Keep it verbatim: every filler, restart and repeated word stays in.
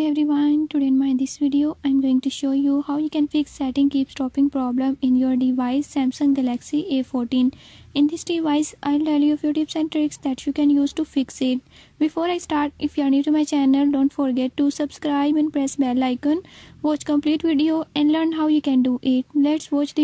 Hey everyone, today in my this video I'm going to show you how you can fix setting keep stopping problem in your device Samsung Galaxy A fourteen. In this device I'll tell you a few tips and tricks that you can use to fix it. Before I start, if you are new to my channel, don't forget to subscribe and press bell icon. Watch complete video and learn how you can do it. Let's watch the